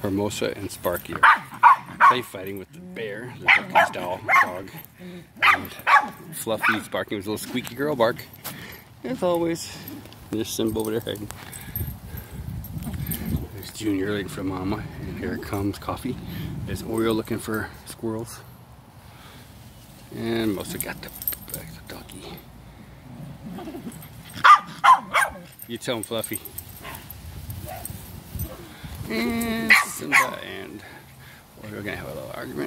Hermosa and Sparky are play fighting with the bear, the Ducky style dog. And Fluffy's barking with a little squeaky girl bark. As always, there's Simba over there hiding. There's Junior looking for Mama, and here comes Coffee. There's Oreo looking for squirrels. And Mosa got the doggy. You tell him, Fluffy. And Simba and Oreo are gonna have a little argument.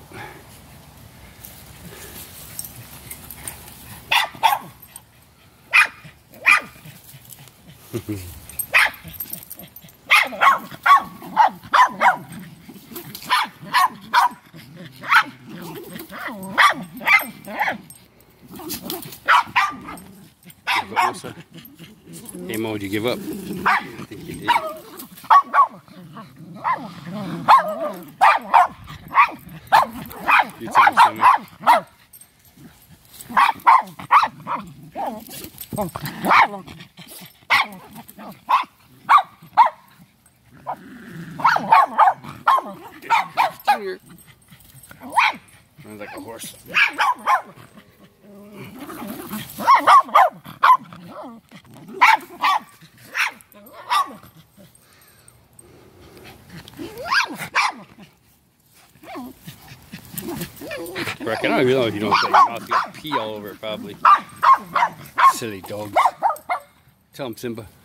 Hey Mo, did you give up? I think you did. You tell me something. Junior. Sounds like a horse. Rick, I don't even know if you don't say your mouth, you got pee all over it probably. Silly dog. Tell him, Simba.